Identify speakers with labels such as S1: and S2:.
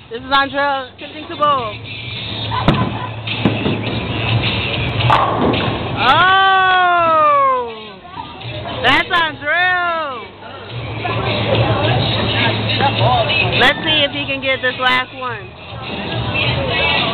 S1: This is Andrea attempting to bowl. Oh! That's Andrea! Let's see if he can get this last one.